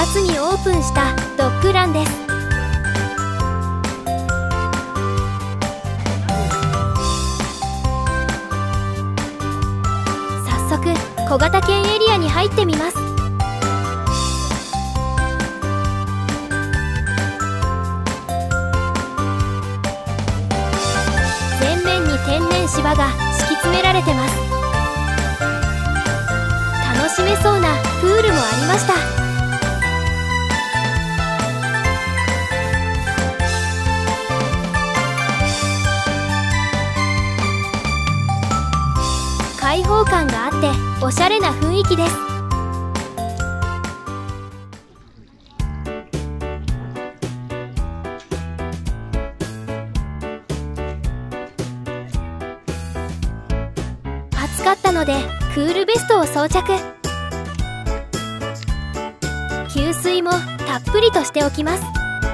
月にオープンしたドッグランです。早速小型犬エリアに入ってみます。全面に天然芝が敷き詰められてます。楽しめそうなプールもありました。開放感があっておしゃれな雰囲気です。暑かったのでクールベストを装着。給水もたっぷりとしておきます。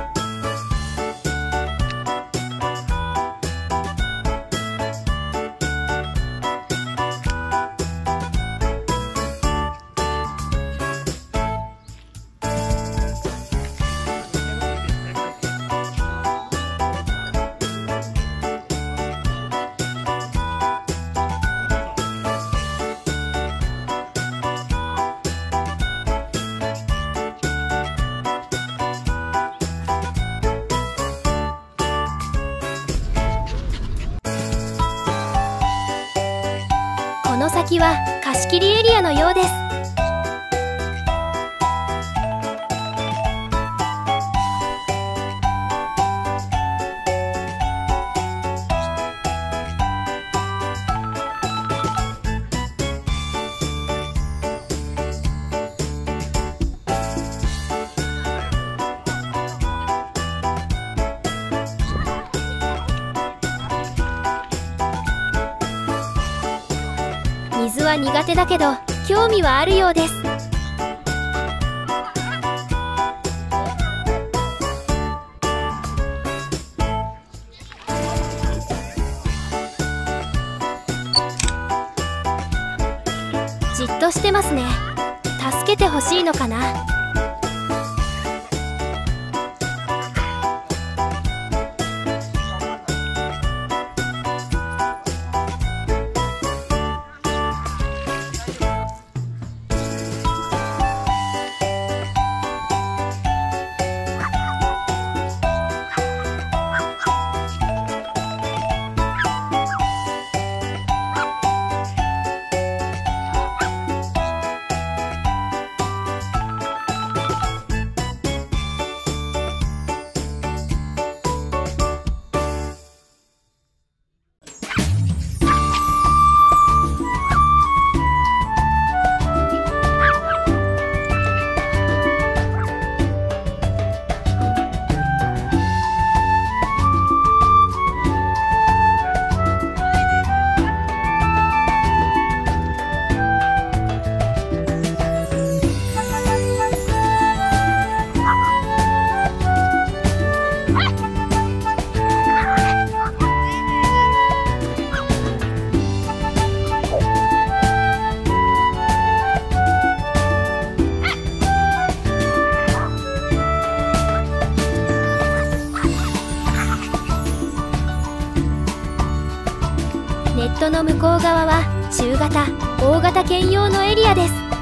この先は貸し切りエリアのようです。水は苦手だけど興味はあるようです。じっとしてますね。助けてほしいのかな。ネットの向こう側は中型・大型犬用のエリアです。